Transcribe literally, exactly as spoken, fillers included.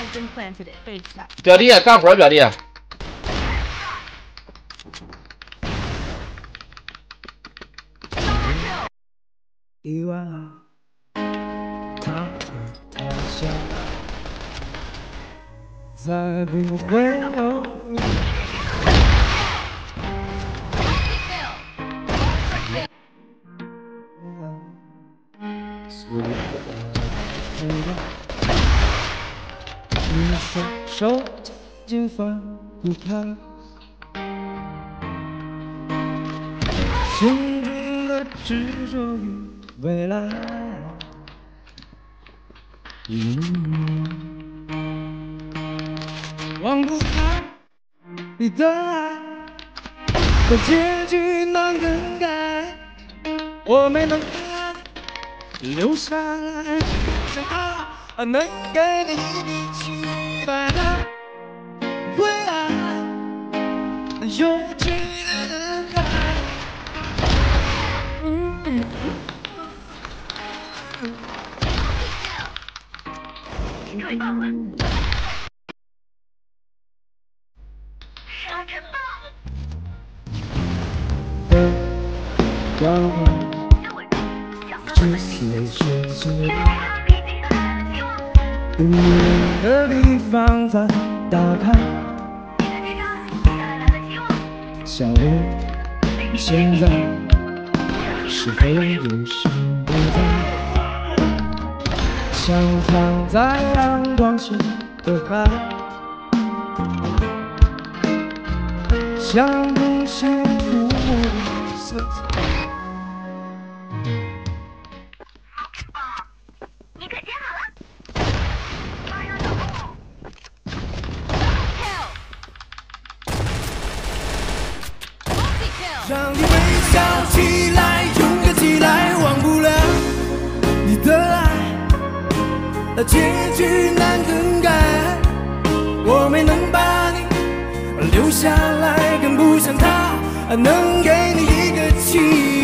表弟干活，表弟。 遗忘了他和他乡，再不会有。所以我你双手紧紧放不开，心中的执着与未来。嗯，忘不开你的爱，可结局难更改，我没能留下来，想他能给你期待的未来，有趣的爱。嗯。光环只是世界无人的地方才打开，想问现在是否有心不在，想躺在阳光下的海，想不幸福的色彩。 你可接好了。 让你微笑起来，勇敢起来，忘不了你的爱，那结局难更改，我没能把你留下来，更不像他能给你一个期